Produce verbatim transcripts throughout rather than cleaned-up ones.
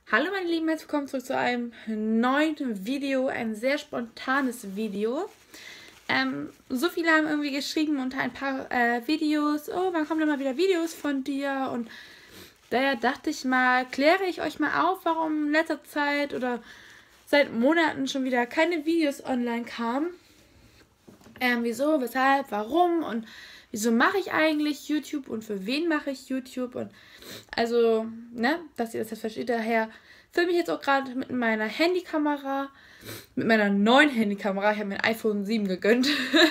Hallo meine Lieben, herzlich willkommen zurück zu einem neuen Video, ein sehr spontanes Video. Ähm, so viele haben irgendwie geschrieben unter ein paar äh, Videos, oh, wann kommen denn mal wieder Videos von dir? Und daher dachte ich mal, kläre ich euch mal auf, warum in letzter Zeit oder seit Monaten schon wieder keine Videos online kamen. Ähm, wieso, weshalb, warum und wieso mache ich eigentlich YouTube und für wen mache ich YouTube und also, ne, dass ihr das jetzt versteht, daher filme ich jetzt auch gerade mit meiner Handykamera, mit meiner neuen Handykamera, ich habe mir ein iPhone sieben gegönnt.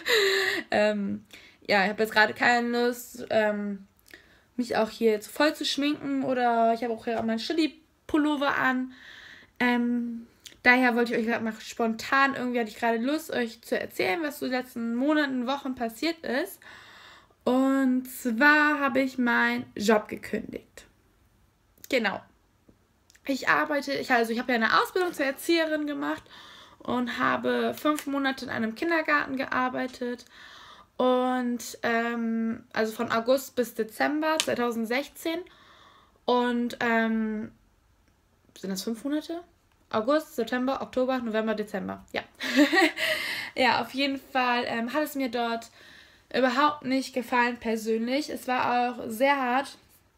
ähm, ja, ich habe jetzt gerade keine Lust, ähm, mich auch hier jetzt voll zu schminken oder ich habe auch hier meinen Chili-Pullover an. Ähm, daher wollte ich euch gerade mal spontan, irgendwie hatte ich gerade Lust, euch zu erzählen, was so in den letzten Monaten, Wochen passiert ist. Und zwar habe ich meinen Job gekündigt. Genau. Ich arbeite, ich, also ich habe ja eine Ausbildung zur Erzieherin gemacht und habe fünf Monate in einem Kindergarten gearbeitet. Und ähm, also von August bis Dezember zweitausendsechzehn. Und ähm, sind das fünf Monate? August, September, Oktober, November, Dezember. Ja. Ja, auf jeden Fall ähm, hat es mir dort überhaupt nicht gefallen persönlich. Es war auch sehr hart,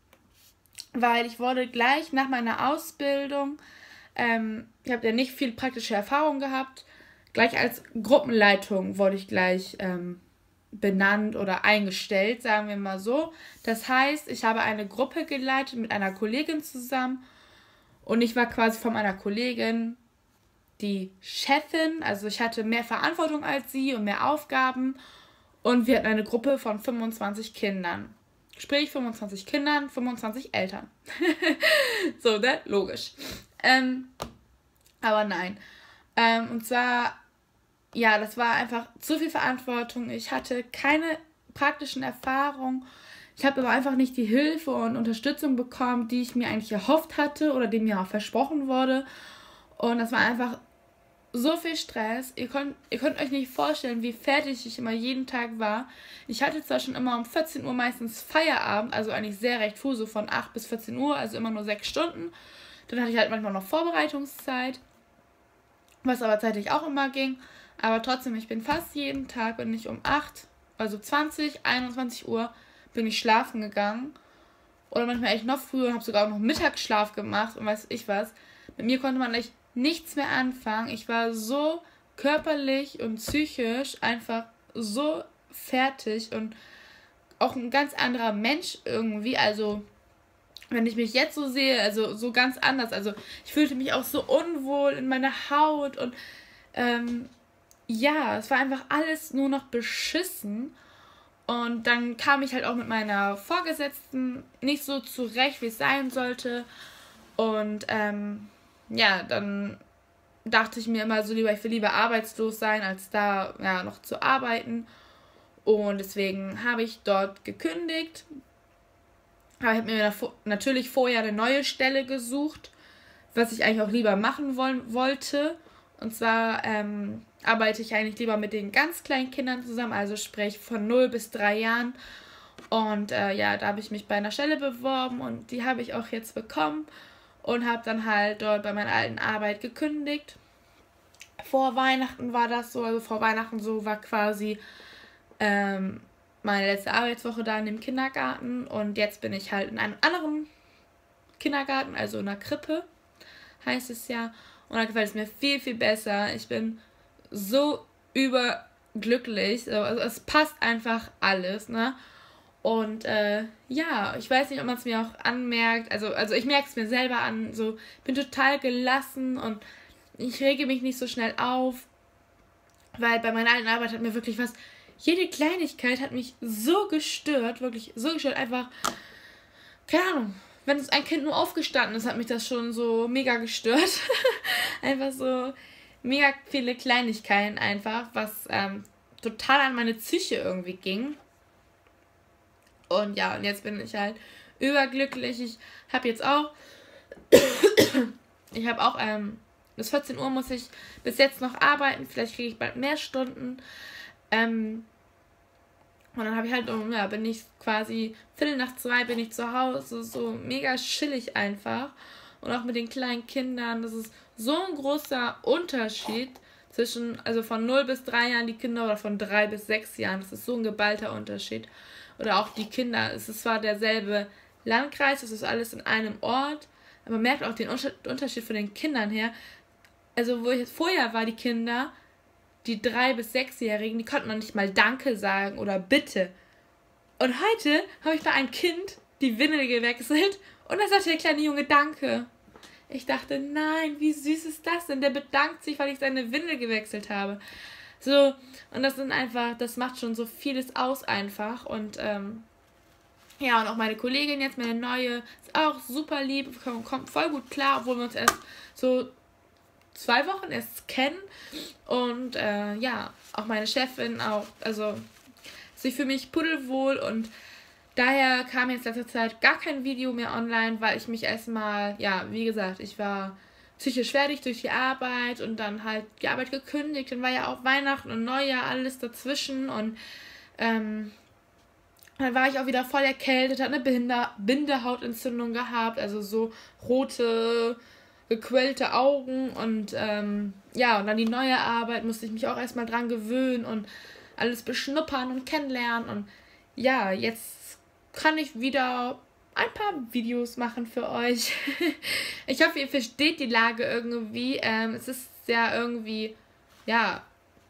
weil ich wurde gleich nach meiner Ausbildung, ähm, ich habe ja nicht viel praktische Erfahrung gehabt, gleich als Gruppenleitung wurde ich gleich ähm, benannt oder eingestellt, sagen wir mal so. Das heißt, ich habe eine Gruppe geleitet mit einer Kollegin zusammen und ich war quasi von meiner Kollegin die Chefin, also ich hatte mehr Verantwortung als sie und mehr Aufgaben und wir hatten eine Gruppe von fünfundzwanzig Kindern. Sprich fünfundzwanzig Kindern, fünfundzwanzig Eltern. So, ne? Logisch. Ähm, aber nein. Ähm, und zwar, ja, das war einfach zu viel Verantwortung. Ich hatte keine praktischen Erfahrungen. Ich habe aber einfach nicht die Hilfe und Unterstützung bekommen, die ich mir eigentlich erhofft hatte oder die mir auch versprochen wurde. Und das war einfach so viel Stress. Ihr könnt, ihr könnt euch nicht vorstellen, wie fertig ich immer jeden Tag war. Ich hatte zwar schon immer um vierzehn Uhr meistens Feierabend, also eigentlich sehr recht früh, so von acht bis vierzehn Uhr, also immer nur sechs Stunden. Dann hatte ich halt manchmal noch Vorbereitungszeit, was aber zeitlich auch immer ging. Aber trotzdem, ich bin fast jeden Tag, bin ich um acht, also zwanzig, einundzwanzig Uhr, bin ich schlafen gegangen. Oder manchmal echt noch früher und habe sogar auch noch Mittagsschlaf gemacht und weiß ich was. Mit mir konnte man echt nichts mehr anfangen. Ich war so körperlich und psychisch einfach so fertig und auch ein ganz anderer Mensch irgendwie. Also, wenn ich mich jetzt so sehe, also so ganz anders. Also, ich fühlte mich auch so unwohl in meiner Haut und ähm, ja, es war einfach alles nur noch beschissen. Und dann kam ich halt auch mit meiner Vorgesetzten nicht so zurecht, wie es sein sollte. Und ähm, ja, dann dachte ich mir immer so lieber, ich will lieber arbeitslos sein, als da ja, noch zu arbeiten. Und deswegen habe ich dort gekündigt. Aber ich habe mir natürlich vorher eine neue Stelle gesucht, was ich eigentlich auch lieber machen wollen, wollte. Und zwar ähm, arbeite ich eigentlich lieber mit den ganz kleinen Kindern zusammen, also sprich von null bis drei Jahren. Und äh, ja, da habe ich mich bei einer Stelle beworben und die habe ich auch jetzt bekommen und habe dann halt dort bei meiner alten Arbeit gekündigt. Vor Weihnachten war das so, also vor Weihnachten so war quasi ähm, meine letzte Arbeitswoche da in dem Kindergarten und jetzt bin ich halt in einem anderen Kindergarten, also in einer Krippe, heißt es ja. Und da gefällt es mir viel, viel besser. Ich bin so überglücklich. Also es passt einfach alles, ne? Und äh, ja, ich weiß nicht, ob man es mir auch anmerkt. Also, also ich merke es mir selber an. So, ich bin total gelassen und ich rege mich nicht so schnell auf. Weil bei meiner alten Arbeit hat mir wirklich was. Jede Kleinigkeit hat mich so gestört, wirklich so gestört. Einfach, keine Ahnung. Wenn es ein Kind nur aufgestanden ist, hat mich das schon so mega gestört. Einfach so mega viele Kleinigkeiten einfach, was ähm, total an meine Psyche irgendwie ging. Und ja, und jetzt bin ich halt überglücklich. Ich habe jetzt auch, ich habe auch, ähm, bis vierzehn Uhr muss ich bis jetzt noch arbeiten. Vielleicht kriege ich bald mehr Stunden. Ähm, und dann habe ich halt, ja, bin ich quasi Viertel nach zwei bin ich zu Hause, so mega chillig einfach. und auch mit den kleinen Kindern. Das ist so ein großer Unterschied zwischen, also von null bis drei Jahren die Kinder oder von drei bis sechs Jahren. Das ist so ein geballter Unterschied. Oder auch die Kinder. Es ist zwar derselbe Landkreis, es ist alles in einem Ort, aber man merkt auch den Unterschied von den Kindern her. Also wo ich jetzt vorher war, die Kinder, die drei- bis sechsjährigen, die konnten noch nicht mal Danke sagen oder Bitte. Und heute habe ich bei einem Kind die Windel gewechselt und da sagte der kleine Junge Danke. Ich dachte, nein, wie süß ist das denn? Der bedankt sich, weil ich seine Windel gewechselt habe. So, und das sind einfach, das macht schon so vieles aus einfach. Und ähm, ja, und auch meine Kollegin jetzt, meine neue, ist auch super lieb, kommt voll gut klar, obwohl wir uns erst so zwei Wochen erst kennen. Und äh, ja, auch meine Chefin auch, also ich fühle mich pudelwohl und daher kam jetzt letzter Zeit gar kein Video mehr online, weil ich mich erstmal, ja, wie gesagt, ich war psychisch fertig durch die Arbeit und dann halt die Arbeit gekündigt. Dann war ja auch Weihnachten und Neujahr, alles dazwischen und ähm, dann war ich auch wieder voll erkältet, hatte eine Binde Bindehautentzündung gehabt, also so rote, gequellte Augen und ähm, ja, und dann die neue Arbeit musste ich mich auch erstmal dran gewöhnen und alles beschnuppern und kennenlernen und ja, jetzt kann ich wieder ein paar Videos machen für euch. Ich hoffe, ihr versteht die Lage irgendwie. Ähm, es ist ja irgendwie, ja,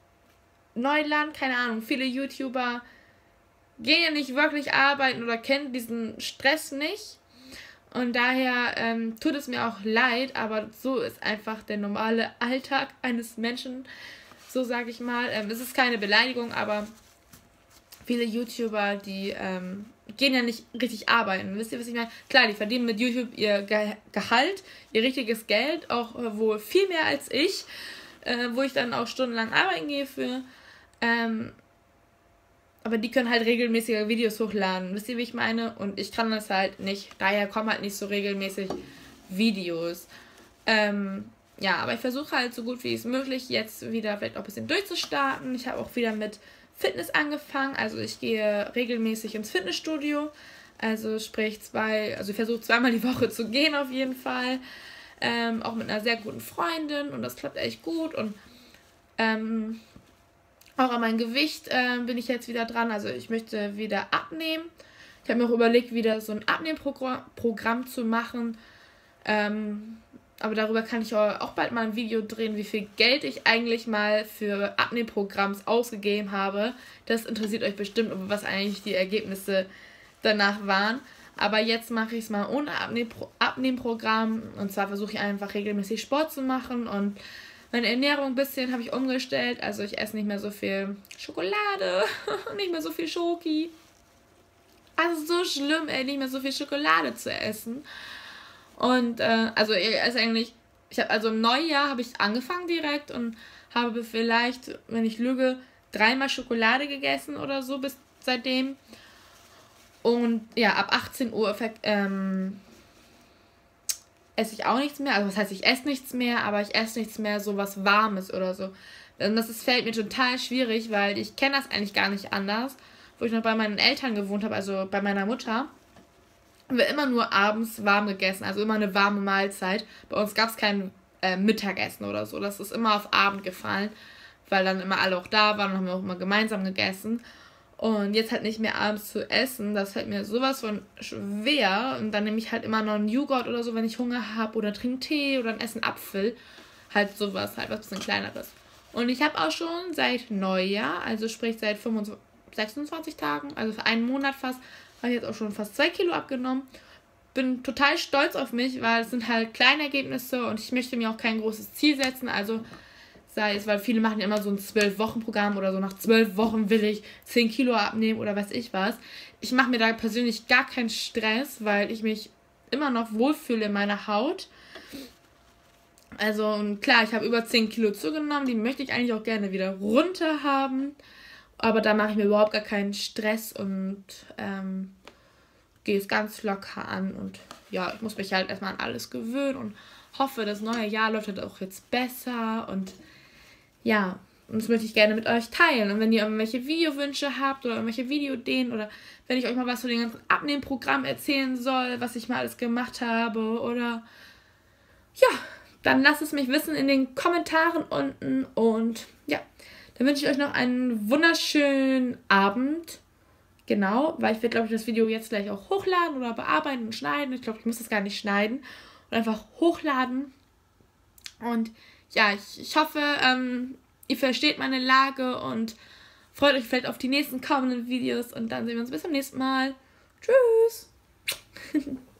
Neuland, keine Ahnung. Viele YouTuber gehen ja nicht wirklich arbeiten oder kennen diesen Stress nicht. Und daher ähm, tut es mir auch leid, aber so ist einfach der normale Alltag eines Menschen. So sage ich mal. Ähm, es ist keine Beleidigung, aber viele YouTuber, die ähm, gehen ja nicht richtig arbeiten. Wisst ihr, was ich meine? Klar, die verdienen mit YouTube ihr Ge Gehalt, ihr richtiges Geld, auch äh, wohl viel mehr als ich, äh, wo ich dann auch stundenlang arbeiten gehe für. Ähm, aber die können halt regelmäßige Videos hochladen. Wisst ihr, wie ich meine? Und ich kann das halt nicht. Daher kommen halt nicht so regelmäßig Videos. Ähm, ja, aber ich versuche halt so gut wie es möglich jetzt wieder vielleicht auch ein bisschen durchzustarten. Ich habe auch wieder mit Fitness angefangen. Also ich gehe regelmäßig ins Fitnessstudio. Also sprich zwei, also ich versuche zweimal die Woche zu gehen auf jeden Fall. Ähm, auch mit einer sehr guten Freundin und das klappt echt gut. Und ähm, auch an mein Gewicht äh, bin ich jetzt wieder dran. Also ich möchte wieder abnehmen. Ich habe mir auch überlegt, wieder so ein Abnehmprogramm zu machen. Ähm, aber darüber kann ich auch bald mal ein Video drehen, wie viel Geld ich eigentlich mal für Abnehmprogramms ausgegeben habe. Das interessiert euch bestimmt, was eigentlich die Ergebnisse danach waren. Aber jetzt mache ich es mal ohne Abnehmpro Abnehmprogramm. Und zwar versuche ich einfach regelmäßig Sport zu machen und meine Ernährung ein bisschen habe ich umgestellt. Also ich esse nicht mehr so viel Schokolade, nicht mehr so viel Schoki. Also so schlimm, ey, nicht mehr so viel Schokolade zu essen. Und äh, also ich esse eigentlich, ich habe also im Neujahr habe ich angefangen direkt und habe vielleicht, wenn ich lüge, dreimal Schokolade gegessen oder so bis seitdem. Und ja, ab achtzehn Uhr ähm, esse ich auch nichts mehr. Also was heißt, ich esse nichts mehr, aber ich esse nichts mehr so was Warmes oder so. Und das ist, fällt mir total schwierig, weil ich kenne das eigentlich gar nicht anders. Wo ich noch bei meinen Eltern gewohnt habe, also bei meiner Mutter, haben wir immer nur abends warm gegessen, also immer eine warme Mahlzeit. Bei uns gab es kein äh, Mittagessen oder so. Das ist immer auf Abend gefallen, weil dann immer alle auch da waren und haben wir auch immer gemeinsam gegessen. Und jetzt halt nicht mehr abends zu essen, das fällt mir sowas von schwer. Und dann nehme ich halt immer noch einen Joghurt oder so, wenn ich Hunger habe. Oder trinke Tee oder dann esse einen Apfel. Halt sowas, halt was bisschen kleineres. Und ich habe auch schon seit Neujahr, also sprich seit fünfundzwanzig, sechsundzwanzig Tagen, also für einen Monat fast, habe ich jetzt auch schon fast zwei Kilo abgenommen. Bin total stolz auf mich, weil es sind halt kleine Ergebnisse und ich möchte mir auch kein großes Ziel setzen. Also sei es, weil viele machen ja immer so ein zwölf Wochen Programm oder so, nach zwölf Wochen will ich zehn Kilo abnehmen oder weiß ich was. Ich mache mir da persönlich gar keinen Stress, weil ich mich immer noch wohlfühle in meiner Haut. Also und klar, ich habe über zehn Kilo zugenommen, die möchte ich eigentlich auch gerne wieder runter haben. Aber da mache ich mir überhaupt gar keinen Stress und ähm, gehe es ganz locker an. Und ja, ich muss mich halt erstmal an alles gewöhnen und hoffe, das neue Jahr läuft halt auch jetzt besser. Und ja, und das möchte ich gerne mit euch teilen. Und wenn ihr irgendwelche Videowünsche habt oder irgendwelche Videoideen oder wenn ich euch mal was von dem ganzen Abnehmprogramm erzählen soll, was ich mal alles gemacht habe oder dann lasst es mich wissen in den Kommentaren unten. Und ja, dann wünsche ich euch noch einen wunderschönen Abend. Genau, weil ich werde, glaube ich, das Video jetzt gleich auch hochladen oder bearbeiten und schneiden. Ich glaube, ich muss das gar nicht schneiden. Und einfach hochladen. Und ja, ich, ich hoffe, ähm, ihr versteht meine Lage und freut euch vielleicht auf die nächsten kommenden Videos. Und dann sehen wir uns bis zum nächsten Mal. Tschüss!